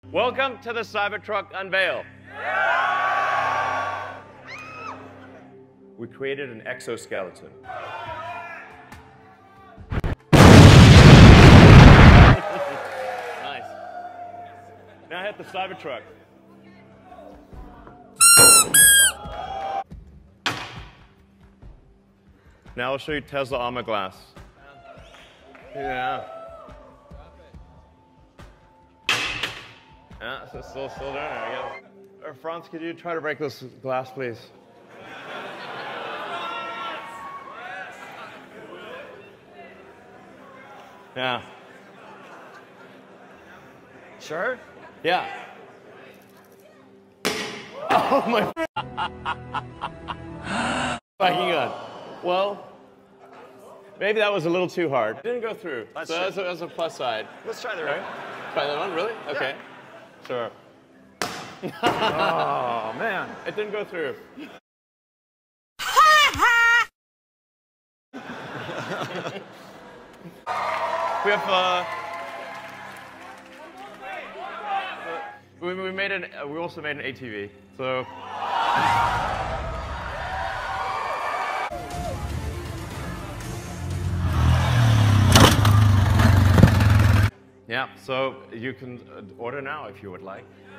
Welcome to the Cybertruck unveil. We created an exoskeleton. Nice. Now hit the Cybertruck. Now I'll show you Tesla Armor Glass. Yeah. Yeah, so still doing it, I guess. Franz, could you try to break this glass, please? Yeah. Sure? Yeah. Oh my fucking god. Well, maybe that was a little too hard. It didn't go through. So that's a plus side. Let's try the right. Try that one, really? Okay. Yeah. Sure. Oh, man. It didn't go through. We have we made an we also made an ATV. So yeah, so you can order now if you would like.